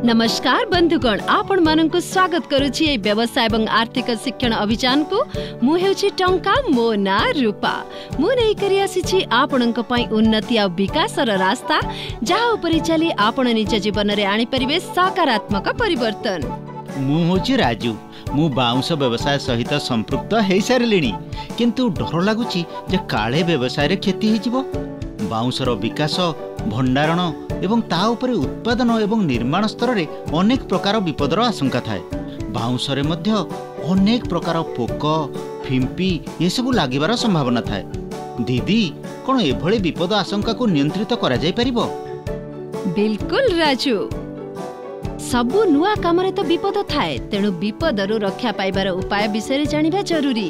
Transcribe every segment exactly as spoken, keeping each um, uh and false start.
नमस्कार बंधुगण, आपण मानक स्वागत करुछि व्यवसाय एवं आर्थिक शिक्षण अभियान को। मु हेउछि टंका मो ना रूपा। मु नै करि आसीछि आपणक पई उन्नति आ विकासर रास्ता, जहा उपरि चली आपण निज जीवन रे आनि परिबे सकारात्मक परिवर्तन। मु होछि राजू। मु बाउंस व्यवसाय सहित संपृक्त हेइ सारलिणी, किंतु डर लागुछि जे काळे व्यवसाय रे क्षति हि जिवो। बाउंसर विकास, भंडारण एवं ता उपरे उत्पादन एवं निर्माण स्तर रे अनेक प्रकार विपदर आशंका थाए। बाउंस रे मध्य अनेक प्रकार पोक, फिंपी ये सब लागिबार संभावना थाए। दीदी, कोन एभळे विपद आशंका को नियंत्रित करा जाय परिबो? बिल्कुल राजू, सबु नुआ काम रे तो विपद थाए, तेणु विपदरु रक्षा पाइबार उपाय विषय जानिबा जरूरी।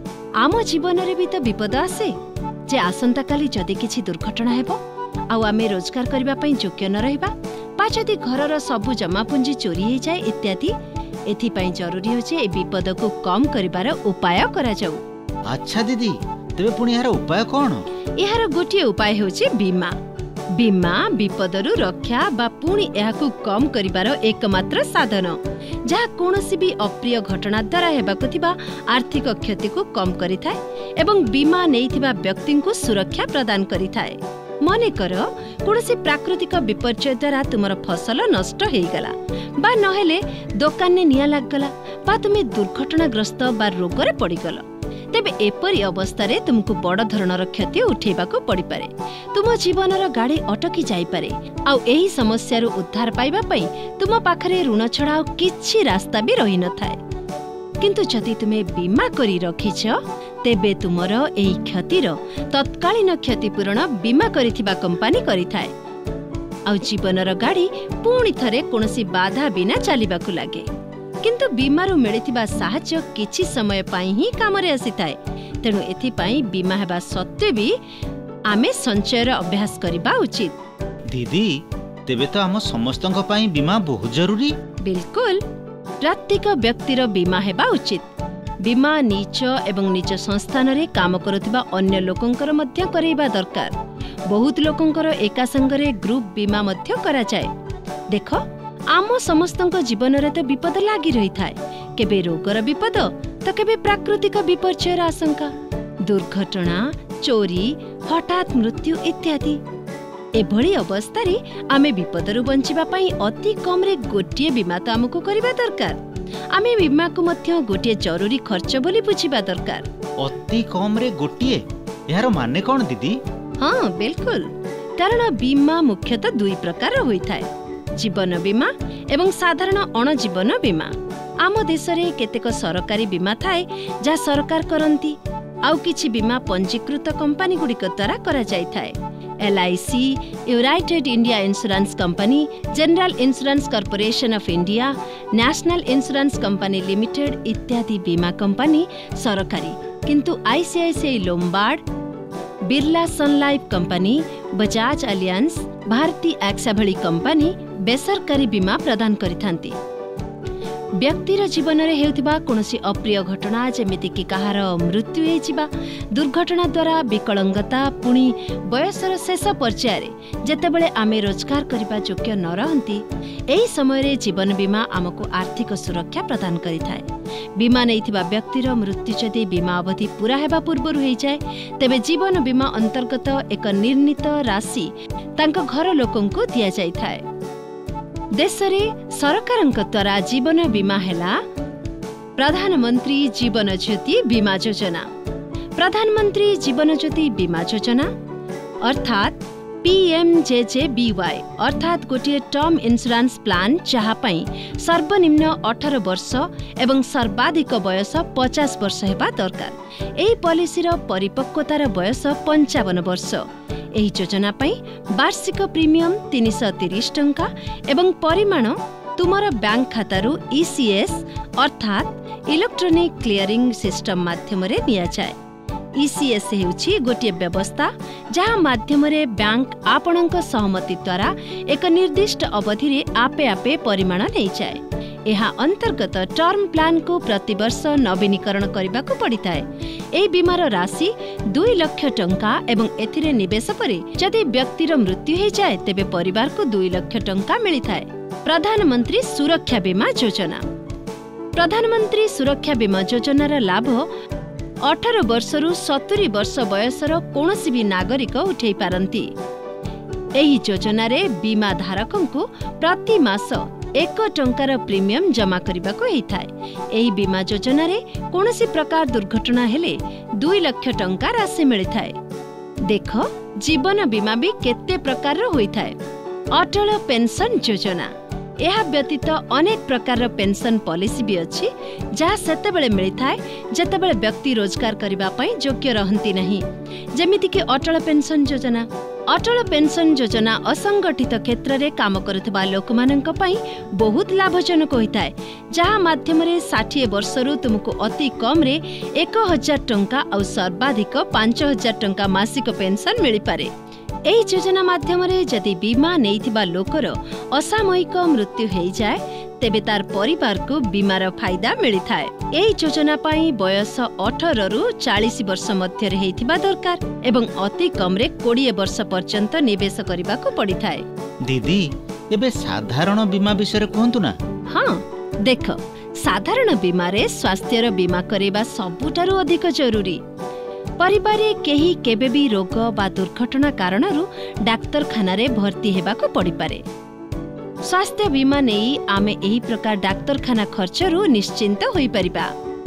आम जीवन रे भी तो विपद आसे, जे आसंता काली जदि किछि दुर्घटना हेबो आउ आमे रोजगार करबा पई योग्य न रहबा, बा जदि घरर सबु जमा पुंजी चोरी हो जाए इत्यादि, एथि पई जरूरी होचे ए विपद को कम करिबार उपाय करा जाऊ। अच्छा दीदी, तबे पुनी यार उपाय कोन? यार गोटिए उपाय होचे बीमा। बीमा विपदरु रक्षा बा पुणी एहाकु कम करिबार एकमात्र साधन, जहा कोनोसी भी अप्रिय घटना द्वारा हेबाकु थिबा आर्थिक क्षति को कम करिथाय एवं बीमा नेइथिबा व्यक्ति को सुरक्षा प्रदान करिथाय। मने कर कोनोसी प्राकृतिक विपर्यय द्वारा तुमर फसल नष्ट हेगला, बा नहेले दुकान ने निया लागगला, बा तुमे दुर्घटनाग्रस्त बा रोगरे पड़ीगल, तेबे एपरी अवस्था रे तुमको बड़ धरणर क्षति उठेबाकू पड़ी पारे। तुम जीवनर गाड़ी अटकी जाई पारे, आउ एही समस्या रो उद्धार पाइबा पई तुम पाखरे ऋण छड़ा किछि रास्ता भी रही न थाए। किंतु जदि तुमे बीमा करी रखिछ, तेबे तुमर एही क्षतिर तत्कालीन क्षतिपूरण बीमा करिथिबा कंपनी करिथाए, आउ जीवनर गाड़ी पुणी थरे कोनोसी बाधा बिना चलिबाकू लागे। किंतु बीमारू मिलिथिबा साहाय्य किछि समय पाई ही कामरे आसीथाए, तेणु एथि पाई बीमा हेबा सत्वे भी आमे संचयर अभ्यास करिबा उचित। दीदी, तेबे तो आम समस्तंक पाई बीमा बहुत जरूरी। बिल्कुल, प्रत्येक व्यक्तिर बीमा हेबा उचित। बीमा निज एवं निज संस्थान रे काम करुथिबा अन्य लोकंकर मध्य करैबा दरकार। बहुत लोकंकर एका संगरे ग्रुप बीमा मध्य करा जाय। देखो, आम समस्तंक जीवन रे तो विपद लागी रही थाए, केबे रोगर विपद तो केबे प्राकृतिक विपर्ययर आशंका, दुर्घटना, चोरी, हठात मृत्यु इत्यादि। एभली अवस्था रे आमे विपदरु बंचिबा पई अति कम रे गोटिए बीमा तो हमको करबा दरकार। आमे बीमा को मध्य गोटिए जरूरी खर्च बोली बुझिबा दरकार। अति कम रे गोटिए, यार माने कोन दीदी? हां बिल्कुल, कारण बीमा मुख्यतः दुई प्रकार होई थाए, जीवन बीमा एवं साधारण अणजीवन बीमा। आम देश रे केतेक सरकारी बीमा थाए जा सरकार करंती, आउ किछि बीमा पंजीकृत कंपनी गुड़िक द्वारा करा जाय थाए। L I C, united India insurance company, general insurance corporation of India, national insurance company limited इत्यादि बीमा कंपनी सरकारी, किंतु I C I C I Lombard, Birla sun life company, Bajaj Allianz, Bharti Axa भली कंपनी बेसरकारी बीमा प्रदान करिथांती। व्यक्तिर जीवन रे हेउथिबा कोनोसी अप्रिय घटना, जेमिति कि कहार मृत्यु हे जिबा, दुर्घटना द्वारा विकलांगता, पुणी बयसर शेष पर्याय रे जेतेबेले आमे रोजगार करिबा योग्य न रहंती, एही समय रे जीवन बीमा आमको आर्थिक सुरक्षा प्रदान करिथाय। बीमा नैथिबा व्यक्तिर मृत्यु जदि बीमा अवधि पूरा हेबा पूर्वरु हेइ जाय, तेबे जीवन बीमा अंतर्गत एक निर्णीत राशि तांको घर लोकंकु दिया जाय थाए। देश रे सरकारंक द्वारा जीवन बीमा हेला प्रधानमंत्री जीवन ज्योति बीमा योजना। प्रधानमंत्री जीवन ज्योति बीमा योजना अर्थात P M J J B Y अर्थात गोटे टर्म इंश्योरेंस प्लान, जहा पई सर्वनिम्न अठारह वर्ष एवं सर्वाधिक बयस पचास वर्ष हेबा दरकार। एही पॉलिसी रो परिपक्वतार बयस पंचावन वर्ष। एही योजना पई वार्षिक प्रीमियम तीन सौ तीस टंका एवं परिमाण तुमर बैंक खातारू ई सी एस अर्थात इलेक्ट्रॉनिक क्लियरिंग सिस्टम माध्यम रे निया जाय। ई सी एस हेउछि गोटिए व्यवस्था जहा माध्यम रे बैंक आपणक सहमति द्वारा एक निर्दिष्ट अवधि रे आपे आपे परिमाण नै जाय। एहा अंतर्गत टर्म प्लान को प्रतिवर्ष नवीनीकरण करने को पड़ता है। ए बीमार राशि दुई लाख टंका एवं एथिरे निवेश परे जदि व्यक्तिर मृत्यु हो जाए तेबे परिवार को दुई लाख टंका मिली थाए। प्रधानमंत्री सुरक्षा बीमा योजना। प्रधानमंत्री सुरक्षा बीमा योजनार लाभ अठारह वर्षरू सत्तरी वर्ष बयसर कौनसी भी नागरिक उठै पारंती। एही योजनार बीमा धारकों को प्रति मास एक टंकार प्रीमियम जमा करने को होता है। एही बीमा योजनार कौनसी प्रकार दुर्घटना हेले दुई लाख टंका राशि मिलता है। देख जीवन बीमा भी केते प्रकार होता है। अटल पेंशन योजना यह व्यतीत अनेक प्रकार पेंशन पॉलिसी भी अच्छी जहाँ सेतेबेले मिलता है जेतेबेले व्यक्ति रोजगार करबा पई योग्य रहंती नहीं। जेमिति कि अटल पेंशन योजना। अटल पेंशन योजना असंगठित क्षेत्र में काम करुवा लोक मानक पई बहुत लाभजनक होता है, जहाँ माध्यम षाठी वर्षरू तुमको अति कम रे एक हजार टंका और सर्वाधिक पांच हजार टंका मासिक पेंशन मिल पारे। एही योजना माध्यम जदि बीमा नैथिबा लोकर असामयिक मृत्यु हो जाए तेबे तार परिवार को बीमार फायदा मिलता है। एही योजना पाई बयस अठारह रु चालीस वर्ष मध्य हेइथिबा दरकार एवं अति कम रे बीस वर्ष पर्यंत निवेश करबा को पड़िथा है। दीदी एबे साधारण बीमा विषय कहंतु ना। हाँ देख, साधारण बीमा रे स्वास्थ्यर बीमा करबा सबुठारु अधिक जरूरी। परिवार केही केबे भी रोग बा दुर्घटना कारणरू डाक्तरखाना रे भर्ती हेबा को पड़ी पारे। स्वास्थ्य बीमा नहीं आमे एही प्रकार डाक्तरखाना खर्चरू निश्चिंत होई परिबा।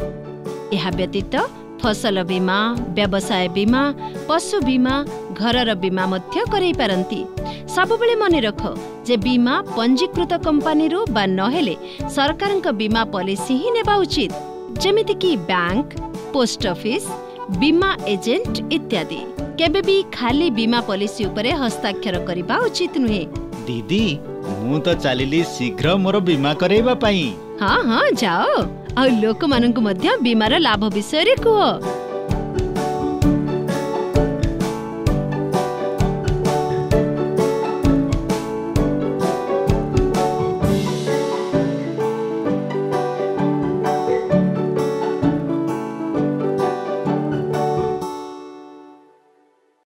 एहा व्यतीत फसल बीमा, व्यवसाय बीमा, पशु बीमा, घरर बीमा मध्य करई पारंती। सबबेले मने रख जे बीमा पंजीकृत कंपनी रू बा नहेले सरकारक बीमा पॉलिसी ही नेबा उचित, जेमिति कि बैंक, पोस्ट ऑफिस, बीमा एजेंट इत्यादि। केबे भी खाली बीमा पॉलिसी उपरे हस्ताक्षर करबा उचित नुहे। दीदी मु तो चलिली शीघ्र मोर बीमा करैबा पई। हाँ हाँ जाओ और लोक मानक मध्य बीमार लाभ विषय रे कुह।